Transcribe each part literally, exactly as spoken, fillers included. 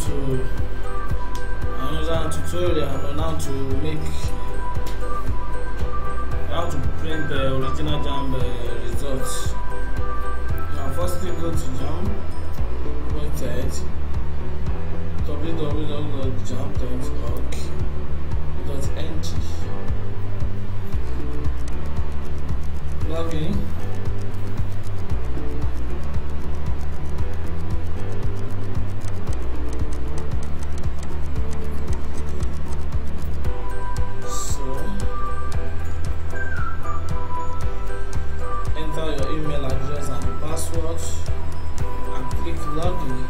to another tutorial on how to make how to print the original JAMB uh, results. Now firstly go to JAMB website w w w dot jamb dot org dot n g. Log in. Your email address and password and click login.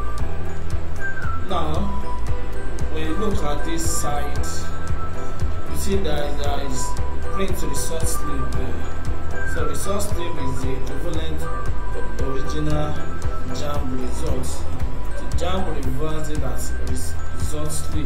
Now when you look at this site, you see that there is print resource slip there. So resource slip is the equivalent of original JAMB results. The JAMB reverses it as result slip.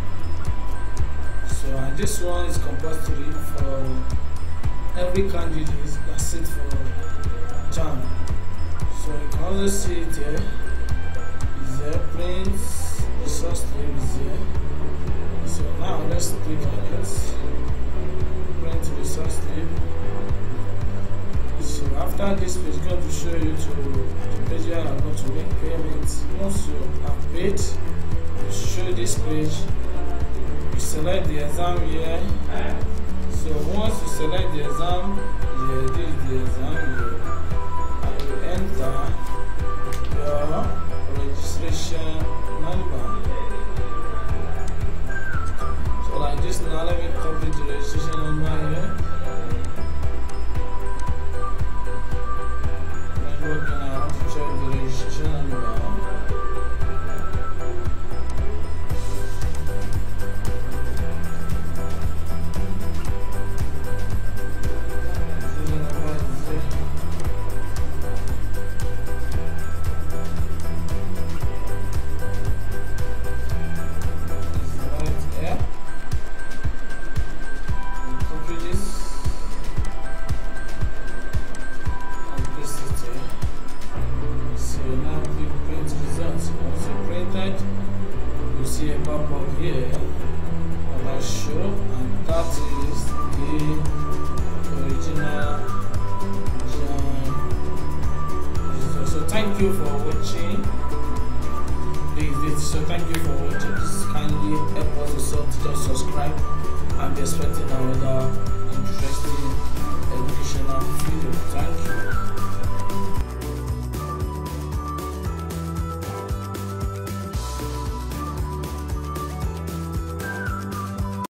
So and this one is compulsory for every candidate that sit for JAMB. So you can also see it here. Is there print resource slip is here. So now let's click on it. Print resource slip. So after this page, it's going to show you to the page where I'm going to make payments. Once you have paid, you show this page. You select the exam here. So once you select the exam, yeah, this is the exam here, and you enter your registration number. So like this now, let me copy the registration number here. Then go again, I want to check the registration number. You see a pop-up here about show, and that is the original JAMB. So thank you for watching this video. So thank you for watching. Please kindly help us to subscribe and be expecting another